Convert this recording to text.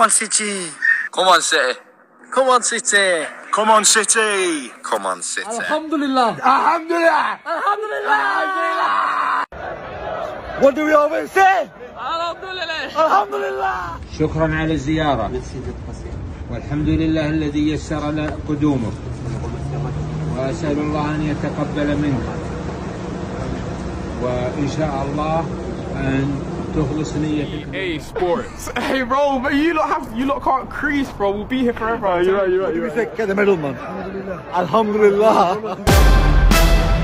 on City. Come on City. Come on City. Come on City. Come on City. Alhamdulillah. Alhamdulillah. Alhamdulillah. What do we always say? Alhamdulillah. Alhamdulillah. شكرا على الزيارة والحمد لله الذي يسر لنا قدومه وأسأل الله أن يتقبل منه وإن شاء الله أن تخلص نيتك. Hey sports. Hey bro, but you lot can't crease, bro. We'll be here forever. You're right. Get the middle, man. Alhamdulillah.